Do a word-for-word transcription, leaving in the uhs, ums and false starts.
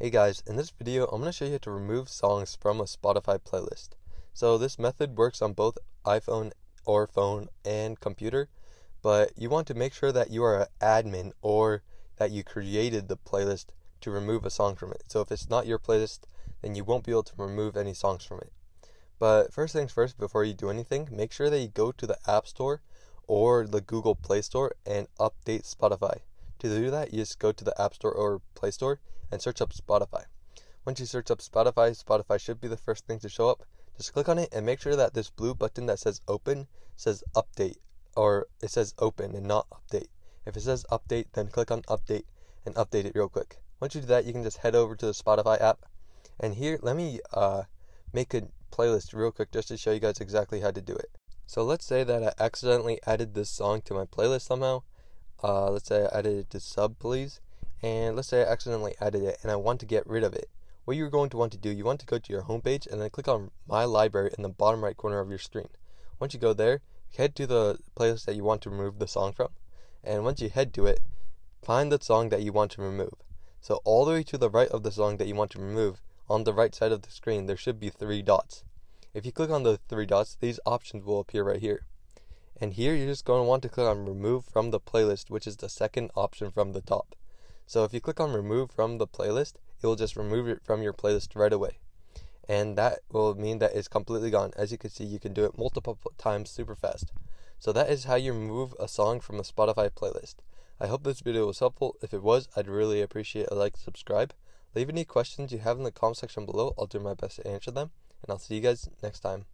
Hey guys, in this video I'm going to show you how to remove songs from a Spotify playlist. So this method works on both iPhone or phone and computer, but you want to make sure that you are an admin or that you created the playlist to remove a song from it. So if it's not your playlist, then you won't be able to remove any songs from it. But first things first, before you do anything, make sure that you go to the App Store or the Google Play Store and update Spotify. To do that, you just go to the App Store or Play Store and search up Spotify. Once you search up Spotify, Spotify should be the first thing to show up. Just click on it and make sure that this blue button that says open says update, or it says open and not update. If it says update, then click on update and update it real quick. Once you do that, you can just head over to the Spotify app. And here, let me uh, make a playlist real quick just to show you guys exactly how to do it. So let's say that I accidentally added this song to my playlist somehow. Uh, let's say I added it to sub, please. And let's say I accidentally added it and I want to get rid of it. What you're going to want to do, you want to go to your homepage and then click on My Library in the bottom right corner of your screen. Once you go there, head to the playlist that you want to remove the song from. And once you head to it, find the song that you want to remove. So all the way to the right of the song that you want to remove, on the right side of the screen, there should be three dots. If you click on the three dots, these options will appear right here. And here you're just going to want to click on Remove from the Playlist, which is the second option from the top. So if you click on Remove from the Playlist, it will just remove it from your playlist right away. And that will mean that it's completely gone. As you can see, you can do it multiple times super fast. So that is how you remove a song from a Spotify playlist. I hope this video was helpful. If it was, I'd really appreciate a like and subscribe. Leave any questions you have in the comment section below. I'll do my best to answer them. And I'll see you guys next time.